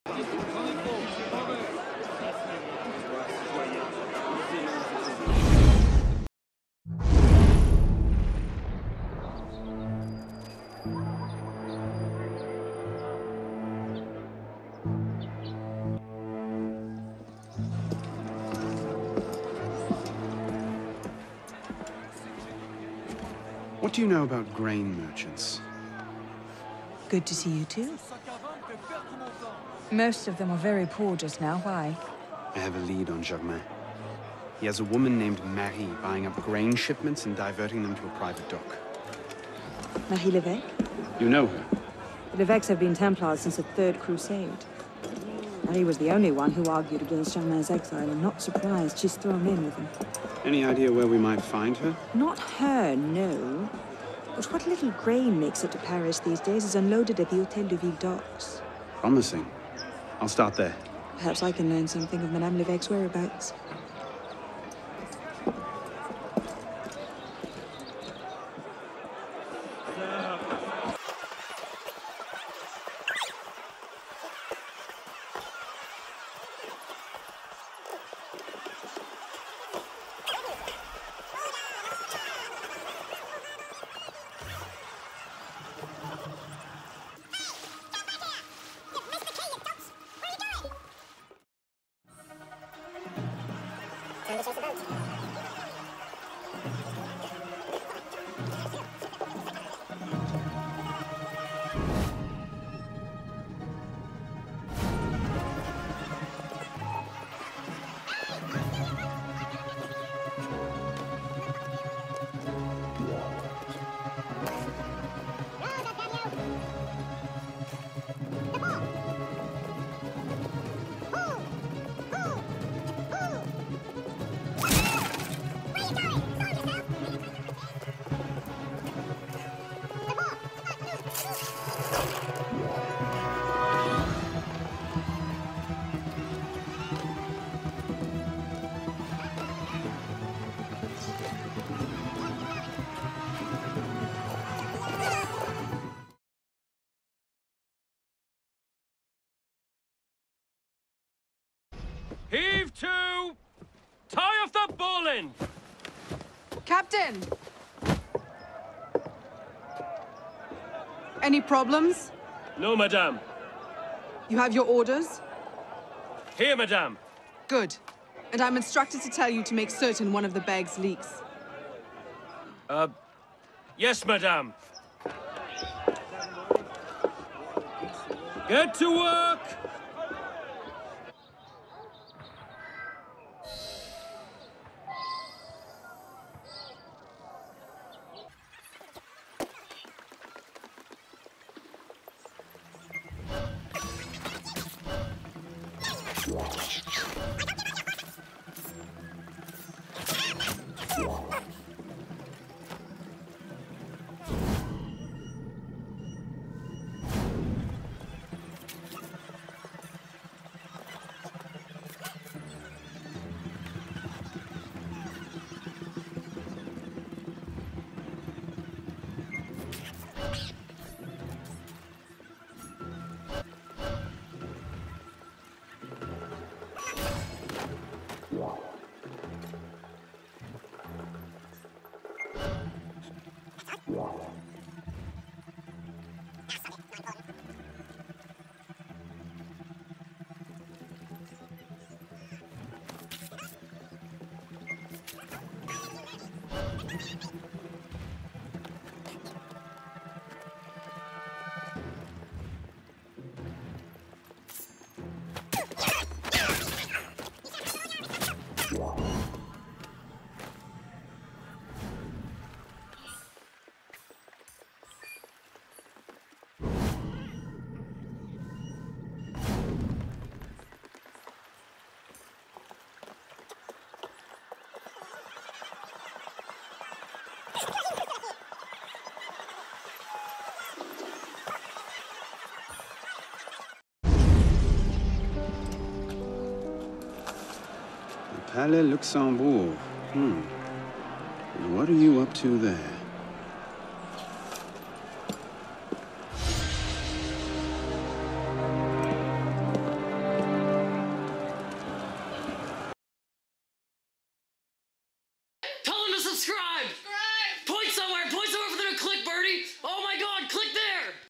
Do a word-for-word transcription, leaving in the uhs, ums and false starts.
What do you know about grain merchants? Good to see you too. Most of them are very poor just now. Why? I have a lead on Germain. He has a woman named Marie buying up grain shipments and diverting them to a private dock. Marie Levesque? You know her? The Levesques have been Templars since the Third Crusade. Marie was the only one who argued against Germain's exile. I'm not surprised she's thrown in with him. Any idea where we might find her? Not her, no. But what little grain makes it to Paris these days is unloaded at the Hôtel de Ville docks. Promising. I'll start there. Perhaps I can learn something of Madame Levesque's whereabouts. Heave to! Tie off the bowline! Captain! Any problems? No, madame. You have your orders? Here, madame. Good. And I'm instructed to tell you to make certain one of the bags leaks. Uh, yes, madame. Get to work! Palais Luxembourg. Hmm. And what are you up to there? subscribe!